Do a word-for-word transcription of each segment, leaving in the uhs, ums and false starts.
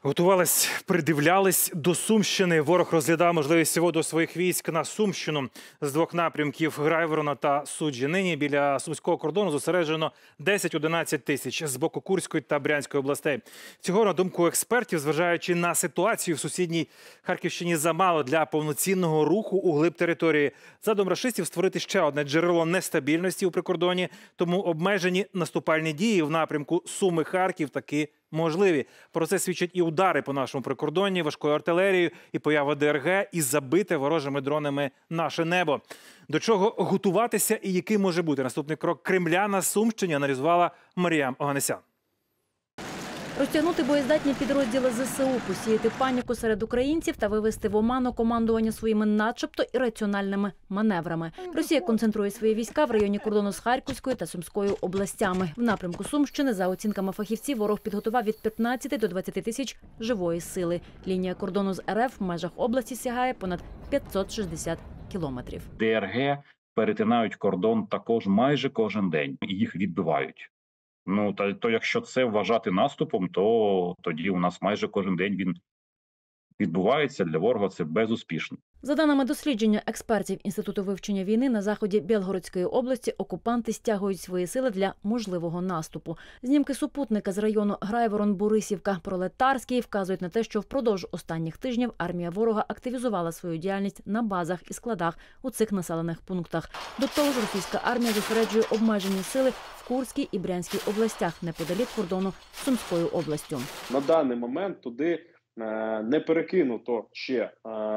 Готувались, придивлялись до Сумщини. Ворог розглядав можливість вводу своїх військ на Сумщину з двох напрямків – Грайворона та Суджі. Нині біля сумського кордону зосереджено десять-одинадцять тисяч з боку Курської та Брянської областей. Цього, на думку експертів, зважаючи на ситуацію в сусідній Харківщині, замало для повноцінного руху у глиб території. Задум рашистів створити ще одне джерело нестабільності у прикордоні, тому обмежені наступальні дії в напрямку Суми-Харків таки можливі. Про це свідчать і удари по нашому прикордонні важкою артилерією, і поява ДРГ, і забите ворожими дронами наше небо. До чого готуватися і який може бути наступний крок Кремля на Сумщині, аналізувала Маріам Оганесян. Розтягнути боєздатні підрозділи ЗСУ, посіяти паніку серед українців та вивести в оману командування своїми начебто ірраціональними маневрами. Росія концентрує свої війська в районі кордону з Харківською та Сумською областями. В напрямку Сумщини, за оцінками фахівців, ворог підготував від п'ятнадцяти до двадцяти тисяч живої сили. Лінія кордону з РФ в межах області сягає понад п'ятсот шістдесят кілометрів. ДРГ перетинають кордон також майже кожен день і їх відбивають. Ну, то, то якщо це вважати наступом, то тоді у нас майже кожен день він відбувається. Для ворога це безуспішно. За даними дослідження експертів Інституту вивчення війни, на заході Білгородської області окупанти стягують свої сили для можливого наступу. Знімки супутника з району Грайворон-Борисівка, Пролетарський вказують на те, що впродовж останніх тижнів армія ворога активізувала свою діяльність на базах і складах у цих населених пунктах. До того ж, російська армія зосереджує обмежені сили в Курській і Брянській областях, неподалік кордону з Сумською областю. На даний момент туди не перекинуто ще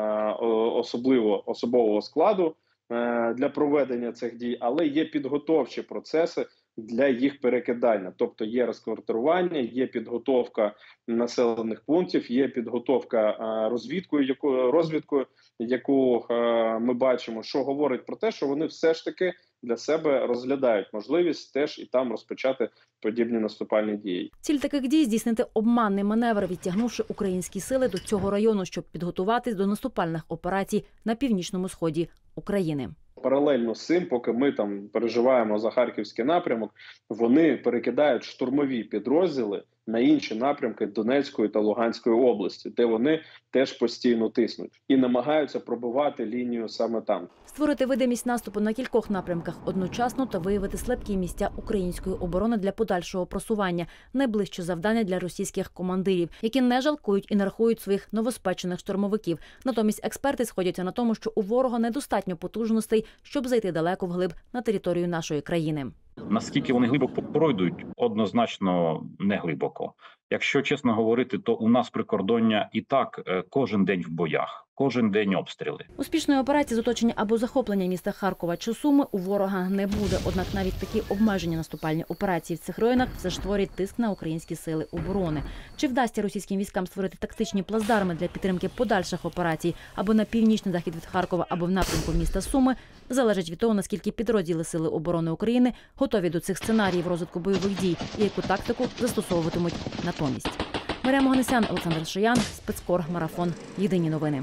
особливо особового складу для проведення цих дій, але є підготовчі процеси для їх перекидання. Тобто є розквартирування, є підготовка населених пунктів, є підготовка розвідкою, яку, розвідкою, яку ми бачимо, що говорить про те, що вони все ж таки для себе розглядають можливість теж і там розпочати подібні наступальні дії. Ціль таких дій – здійснити обманний маневр, відтягнувши українські сили до цього району, щоб підготуватись до наступальних операцій на північному сході України. Паралельно з цим, поки ми там переживаємо за Харківський напрямок, вони перекидають штурмові підрозділи на інші напрямки Донецької та Луганської області, де вони теж постійно тиснуть і намагаються пробивати лінію саме там. Створити видимість наступу на кількох напрямках одночасно та виявити слабкі місця української оборони для подальшого просування – найближче завдання для російських командирів, які не жалкують і не рахують своїх новоспечених штурмовиків. Натомість експерти сходяться на тому, що у ворога недостатньо потужностей, щоб зайти далеко вглиб на територію нашої країни. Наскільки вони глибоко пройдуть, однозначно не глибоко. Якщо чесно говорити, то у нас прикордоння і так кожен день в боях, кожен день обстріли. Успішної операції з оточення або захоплення міста Харкова чи Суми у ворога не буде. Однак навіть такі обмежені наступальні операції в цих районах все ж створюють тиск на українські сили оборони. Чи вдасться російським військам створити тактичні плацдарми для підтримки подальших операцій або на північний захід від Харкова, або в напрямку міста Суми, залежить від того, наскільки підрозділи Сили оборони України готові до цих сценаріїв розвитку бойових дій і яку тактику застосовуватимуть натомість. Маріам Оганесян, Олександр Шиян, Спецкор, Марафон. Єдині новини.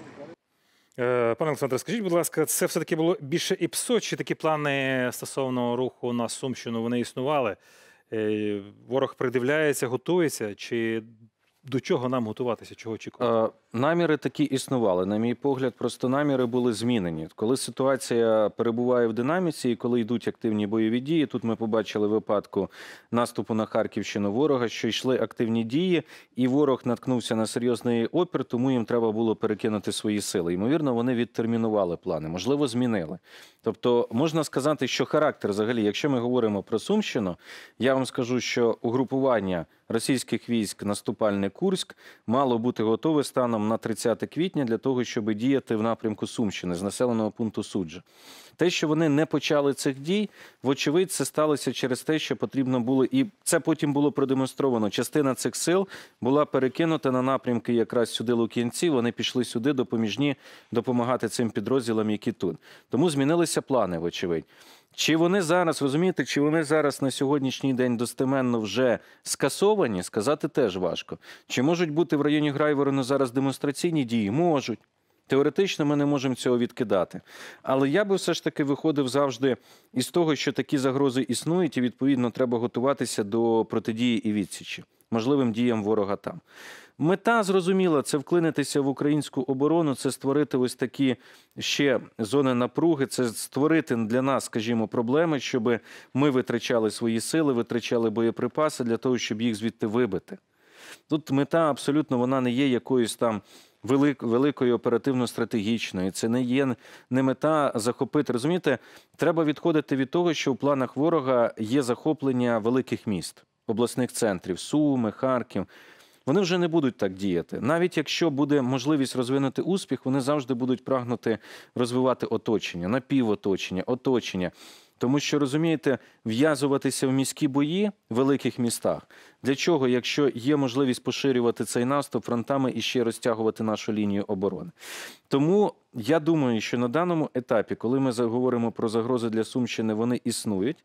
Пане Олександре, скажіть, будь ласка, це все-таки було більше ІПСО, чи такі плани стосовно руху на Сумщину, вони існували? Ворог придивляється, готується, чи до чого нам готуватися, чого очікувати? Наміри такі існували. На мій погляд, просто наміри були змінені. Коли ситуація перебуває в динаміці і коли йдуть активні бойові дії, тут ми побачили випадку наступу на Харківщину ворога, що йшли активні дії, і ворог наткнувся на серйозний опір, тому їм треба було перекинути свої сили. Ймовірно, вони відтермінували плани, можливо, змінили. Тобто, можна сказати, що характер взагалі, якщо ми говоримо про Сумщину, я вам скажу, що угрупування російських військ наступальне Курськ мало бути готове станом на тридцяте квітня для того, щоб діяти в напрямку Сумщини з населеного пункту Суджа. Те, що вони не почали цих дій, вочевидь, це сталося через те, що потрібно було, і це потім було продемонстровано, частина цих сил була перекинута на напрямки якраз сюди Лук'янці, вони пішли сюди допоміжні допомагати цим підрозділам, які тут. Тому змінилися плани, вочевидь. Чи вони зараз, розумієте, чи вони зараз на сьогоднішній день достеменно вже скасовані, сказати теж важко. Чи можуть бути в районі Грайворона зараз демонстраційні дії? Можуть. Теоретично ми не можемо цього відкидати. Але я би все ж таки виходив завжди із того, що такі загрози існують і, відповідно, треба готуватися до протидії і відсічі можливим діям ворога там. Мета зрозуміла, це вклинитися в українську оборону, це створити ось такі ще зони напруги, це створити для нас, скажімо, проблеми, щоб ми витрачали свої сили, витрачали боєприпаси для того, щоб їх звідти вибити. Тут мета абсолютно, вона не є якоюсь там велик, великою оперативно-стратегічною, це не є не мета захопити. Розумієте, треба відходити від того, що в планах ворога є захоплення великих міст, обласних центрів, Суми, Харків. Вони вже не будуть так діяти. Навіть якщо буде можливість розвинути успіх, вони завжди будуть прагнути розвивати оточення, напівоточення, оточення. Тому що, розумієте, в'язуватися в міські бої в великих містах. Для чого, якщо є можливість поширювати цей наступ фронтами і ще розтягувати нашу лінію оборони? Тому я думаю, що на даному етапі, коли ми говоримо про загрози для Сумщини, вони існують.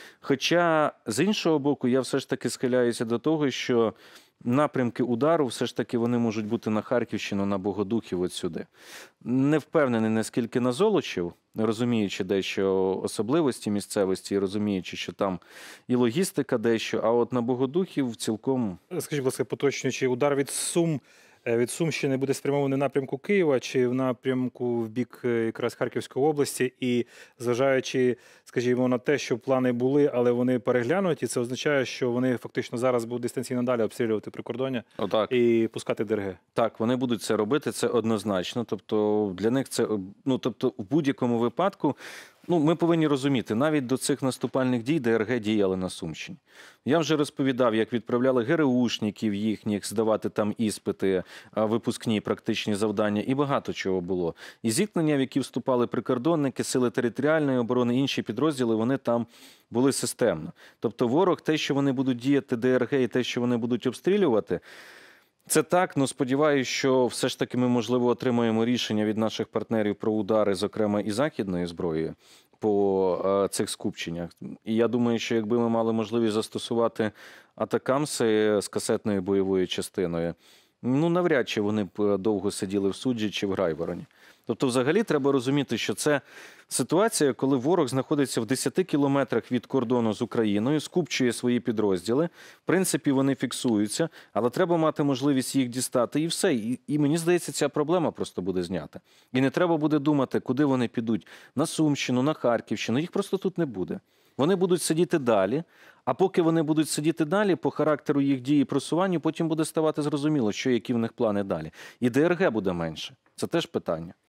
Хоча, з іншого боку, я все ж таки схиляюся до того, що напрямки удару все ж таки вони можуть бути на Харківщину, на Богодухів, от сюди. Не впевнений, наскільки на Золочів, розуміючи дещо особливості місцевості, і розуміючи, що там і логістика дещо, а от на Богодухів цілком... Скажіть, будь ласка, поточнюючи, удар від Сум, від Сумщини буде спрямований в напрямку Києва чи в напрямку в бік якраз Харківської області? І зважаючи, скажімо, на те, що плани були, але вони переглянуті, це означає, що вони фактично зараз будуть дистанційно далі обстрілювати прикордоння Отак. і пускати ДРГ? Так, вони будуть це робити, це однозначно. Тобто для них це, ну, тобто в будь-якому випадку, ну, ми повинні розуміти, навіть до цих наступальних дій ДРГ діяли на Сумщині. Я вже розповідав, як відправляли ГРУшників їхніх здавати там іспити, випускні практичні завдання, і багато чого було. І зіткнення, в які вступали прикордонники, сили територіальної оборони, інші підрозділи, вони там були системно. Тобто ворог, те, що вони будуть діяти ДРГ і те, що вони будуть обстрілювати, це так, але сподіваюся, що все ж таки ми, можливо, отримаємо рішення від наших партнерів про удари, зокрема і західної зброї, по цих скупченнях. І я думаю, що якби ми мали можливість застосувати атакамси з касетною бойовою частиною, ну, навряд чи вони б довго сиділи в Суджі чи в Грайвороні. Тобто, взагалі, треба розуміти, що це ситуація, коли ворог знаходиться в десяти кілометрах від кордону з Україною, скупчує свої підрозділи, в принципі, вони фіксуються, але треба мати можливість їх дістати, і все. І, і мені здається, ця проблема просто буде знята. І не треба буде думати, куди вони підуть. На Сумщину, на Харківщину, їх просто тут не буде. Вони будуть сидіти далі, а поки вони будуть сидіти далі, по характеру їх дії і просуванню, потім буде ставати зрозуміло, що які в них плани далі. І ДРГ буде менше. Це теж питання.